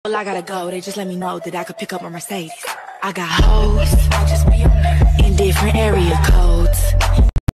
Well, I gotta go. They just let me know that I could pick up my Mercedes. I got hoes in different area codes.